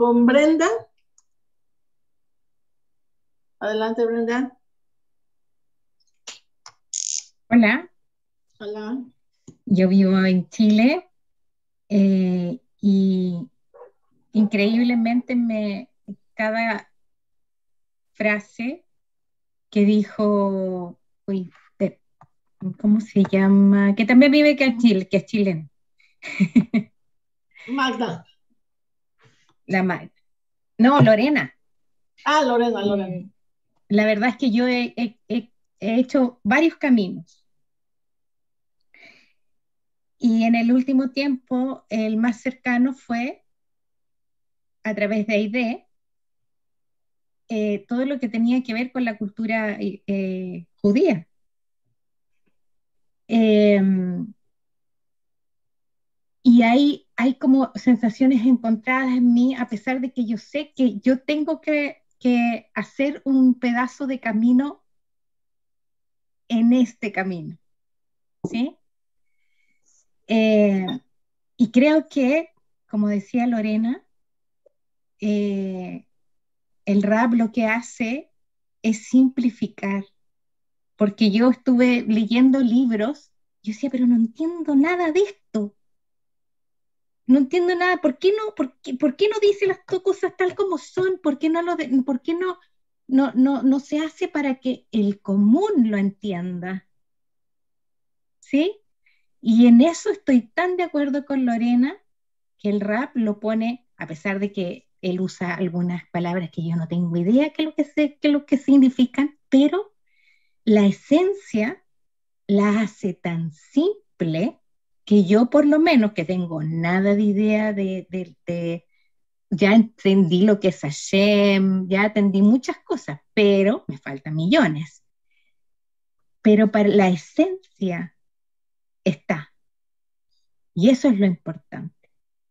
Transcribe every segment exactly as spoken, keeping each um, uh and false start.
con Brenda. Adelante, Brenda. Hola, Hola. yo vivo en Chile eh, y increíblemente me, cada frase que dijo, uy, de- ¿cómo se llama? Que también vive que en Chile, que es chileno, Magda. la ma- no, Lorena. Ah, Lorena, Lorena. Eh, la verdad es que yo he, he- he- he hecho varios caminos y en el último tiempo el más cercano fue a través de Aide, eh, todo lo que tenía que ver con la cultura eh, eh, judía. Eh, y hay, hay como sensaciones encontradas en mí, a pesar de que yo sé que yo tengo que, que hacer un pedazo de camino en este camino, ¿sí? Eh, y creo que, como decía Lorena, eh, el rap lo que hace es simplificar, porque yo estuve leyendo libros, yo decía, pero no entiendo nada de esto. No entiendo nada. ¿Por qué no, por qué, por qué no dice las co- cosas tal como son? ¿Por qué no lo de- por qué no, no, no, no se hace para que el común lo entienda? ¿Sí? Y en eso estoy tan de acuerdo con Lorena que el rap lo pone, a pesar de que él usa algunas palabras que yo no tengo idea qué es lo que sé, qué es lo que significan, pero la esencia la hace tan simple que yo por lo menos que tengo nada de idea de, de, de ya entendí lo que es Hashem, ya entendí muchas cosas, pero me faltan millones. Pero para la esencia está, y eso es lo importante.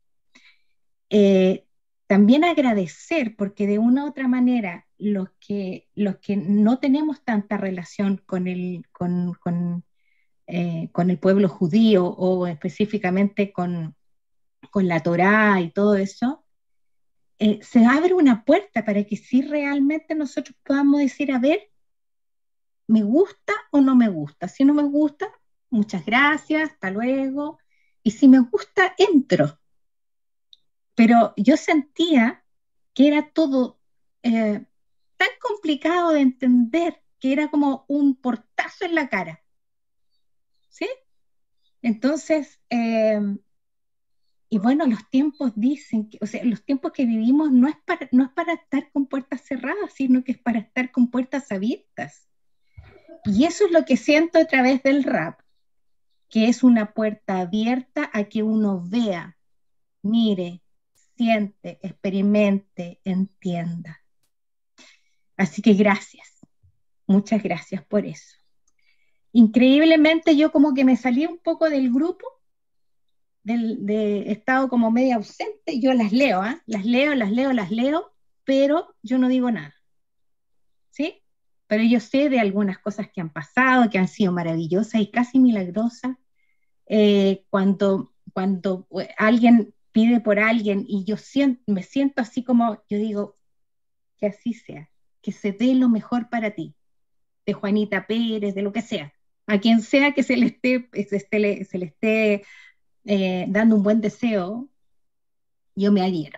Eh, También agradecer, porque de una u otra manera, los que, los que no tenemos tanta relación con el, con, con, eh, con el pueblo judío o específicamente con, con la Torá y todo eso, eh, se abre una puerta para que si realmente nosotros podamos decir, a ver, ¿me gusta o no me gusta? Si no me gusta, muchas gracias, hasta luego. Y si me gusta, entro. Pero yo sentía que era todo eh, tan complicado de entender que era como un portazo en la cara, ¿sí? Entonces, eh, y bueno, los tiempos dicen que, o sea, los tiempos que vivimos no es para, no es para estar con puertas cerradas, sino que es para estar con puertas abiertas. Y eso es lo que siento a través del rap, que es una puerta abierta a que uno vea, mire, siente, experimente, entienda. Así que gracias, muchas gracias por eso. Increíblemente yo como que me salí un poco del grupo, del, de estado como media ausente, yo las leo, ¿eh? Las leo, las leo, las leo, pero yo no digo nada, ¿sí? Pero yo sé de algunas cosas que han pasado, que han sido maravillosas y casi milagrosas, eh, cuando, cuando alguien pide por alguien y yo siento, me siento así como, yo digo, que así sea, que se dé lo mejor para ti, de Juanita Pérez, de lo que sea, a quien sea que se le esté, se, esté, se le esté eh, dando un buen deseo, yo me adhiero.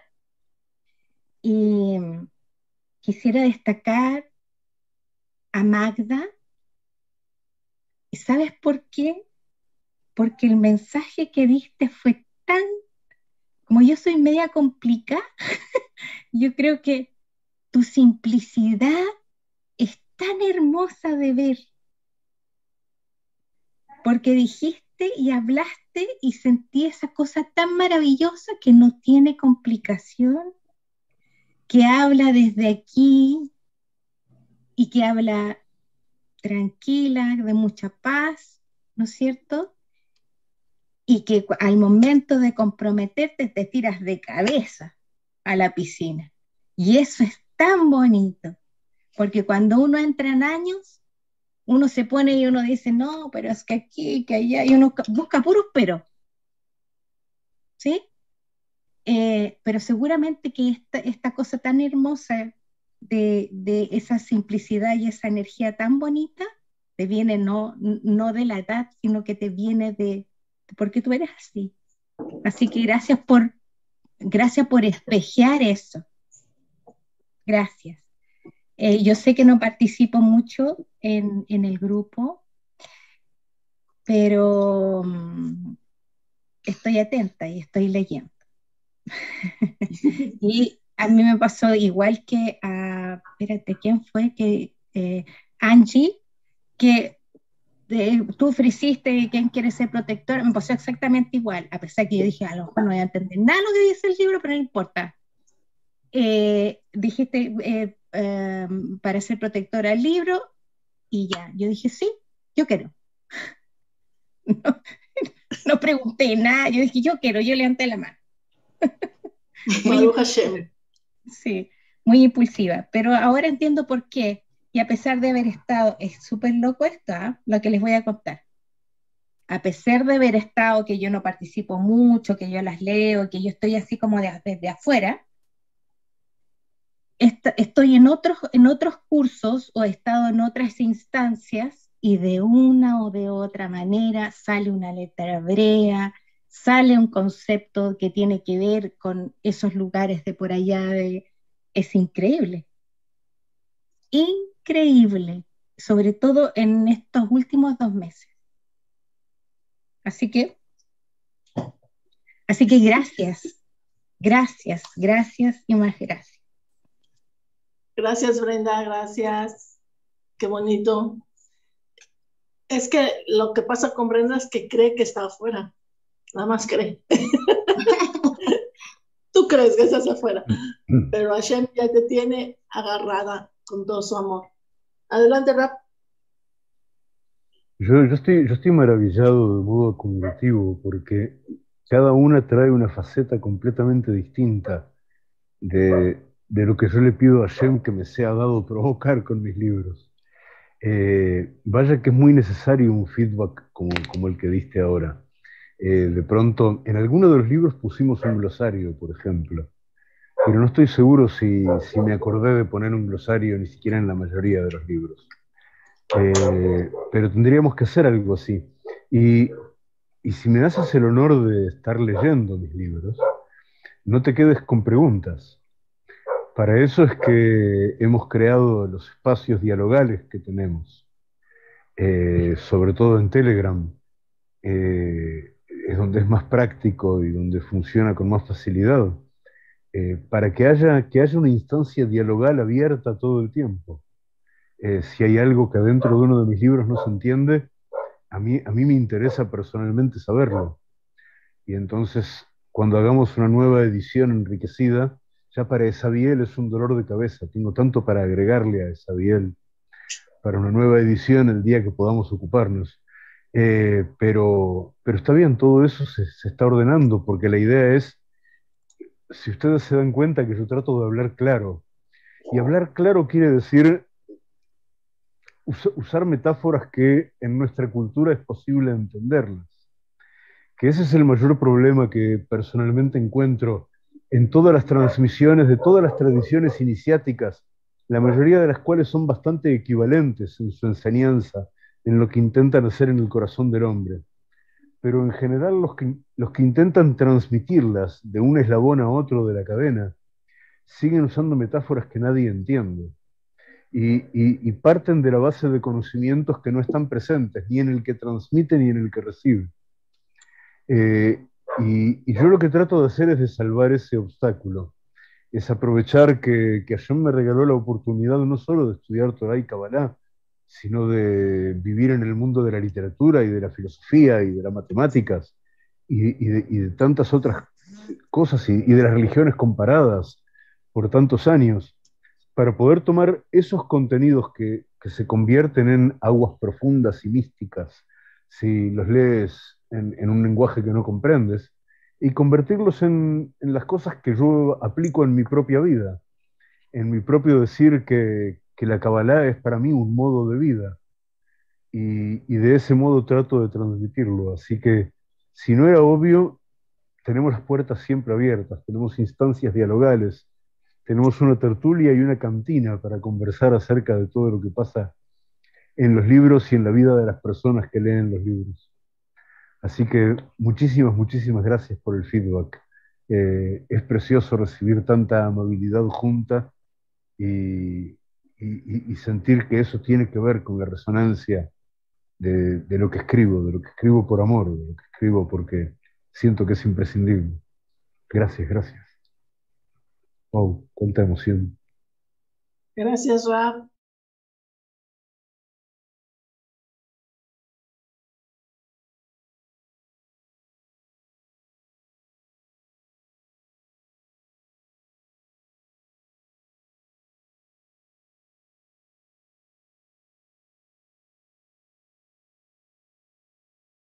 Y quisiera destacar a Magda, ¿y sabes por qué? Porque el mensaje que diste fue tan, como yo soy media complicada, yo creo que tu simplicidad es tan hermosa de ver, porque dijiste y hablaste y sentí esa cosa tan maravillosa que no tiene complicación, que habla desde aquí y que habla tranquila, de mucha paz, ¿no es cierto? Y que al momento de comprometerte te tiras de cabeza a la piscina. Y eso es tan bonito, porque cuando uno entra en años, uno se pone y uno dice, no, pero es que aquí, que allá, y uno busca puros pero, ¿sí? Eh, pero seguramente que esta, esta cosa tan hermosa de, de esa simplicidad y esa energía tan bonita te viene no, no de la edad, sino que te viene de, de porque tú eres así. Así que gracias por, gracias por espejear eso. Gracias. Eh, yo sé que no participo mucho en, en el grupo, pero mm, estoy atenta y estoy leyendo. Y a mí me pasó igual que a, espérate, ¿quién fue? Que eh, Angie, que eh, tú ofreciste quién quiere ser protector, me pasó exactamente igual, a pesar que yo dije, a lo mejor no voy a entender nada de lo que dice el libro, pero no importa. Eh, dijiste eh, eh, para ser protectora del libro y ya, yo dije, sí, yo quiero. No, no pregunté nada, yo dije, yo quiero, yo levanté la mano. Muy Baruch Hashem. Sí, muy impulsiva, pero ahora entiendo por qué. Y a pesar de haber estado, es súper loco esto, ¿ah? Lo que les voy a contar. A pesar de haber estado, que yo no participo mucho, que yo las leo, que yo estoy así como de- desde afuera, est- estoy en otros, en otros cursos o he estado en otras instancias y de una o de otra manera sale una letra hebrea, sale un concepto que tiene que ver con esos lugares de por allá de... Es increíble. Increíble, sobre todo en estos últimos dos meses. Así que, así que gracias, gracias, gracias y más gracias. Gracias, Brenda, gracias. Qué bonito. Es que lo que pasa con Brenda es que cree que está afuera, nada más cree. Tú crees que estás afuera, pero Hashem ya te tiene agarrada con todo su amor. Adelante, Rap. Yo, yo estoy, yo estoy maravillado de modo acumulativo porque cada una trae una faceta completamente distinta de, de lo que yo le pido a Hashem que me sea dado provocar con mis libros. Eh, vaya que es muy necesario un feedback como, como el que diste ahora. Eh, de pronto, en alguno de los libros pusimos un glosario, por ejemplo, pero no estoy seguro si, si me acordé de poner un glosario ni siquiera en la mayoría de los libros. Eh, pero tendríamos que hacer algo así. Y, y si me haces el honor de estar leyendo mis libros, no te quedes con preguntas. Para eso es que hemos creado los espacios dialogales que tenemos, eh, sobre todo en Telegram, eh, es donde es más práctico y donde funciona con más facilidad, eh, para que haya, que haya una instancia dialogal abierta todo el tiempo. Eh, si hay algo que adentro de uno de mis libros no se entiende, a mí, a mí me interesa personalmente saberlo. Y entonces, cuando hagamos una nueva edición enriquecida, ya para Esabiel es un dolor de cabeza. Tengo tanto para agregarle a Esabiel para una nueva edición el día que podamos ocuparnos. Eh, pero, pero está bien, todo eso se, se está ordenando, porque la idea es, si ustedes se dan cuenta que yo trato de hablar claro, y hablar claro quiere decir us- usar metáforas que en nuestra cultura es posible entenderlas. Que ese es el mayor problema que personalmente encuentro en todas las transmisiones de todas las tradiciones iniciáticas, la mayoría de las cuales son bastante equivalentes en su enseñanza, en lo que intentan hacer en el corazón del hombre. Pero en general los que, los que intentan transmitirlas de un eslabón a otro de la cadena siguen usando metáforas que nadie entiende y, y, y parten de la base de conocimientos que no están presentes, ni en el que transmite ni en el que recibe. Eh, y, y yo lo que trato de hacer es de salvar ese obstáculo, es aprovechar que, que Hashem me regaló la oportunidad no solo de estudiar Torah y Kabbalah, sino de vivir en el mundo de la literatura y de la filosofía y de las matemáticas y, y, de, y de, tantas otras cosas y, y de las religiones comparadas por tantos años, para poder tomar esos contenidos que, que se convierten en aguas profundas y místicas, si los lees en, en un lenguaje que no comprendes, y convertirlos en, en, las cosas que yo aplico en mi propia vida, en mi propio decir que, que la Kabbalah es para mí un modo de vida, y, y de ese modo trato de transmitirlo. Así que, si no era obvio, tenemos las puertas siempre abiertas, tenemos instancias dialogales, tenemos una tertulia y una cantina para conversar acerca de todo lo que pasa en los libros y en la vida de las personas que leen los libros. Así que muchísimas, muchísimas gracias por el feedback. Eh, es precioso recibir tanta amabilidad junta y, y- y sentir que eso tiene que ver con la resonancia de, de lo que escribo, de lo que escribo por amor, de lo que escribo porque siento que es imprescindible. Gracias, gracias. Wow, cuánta emoción. Gracias, Raf.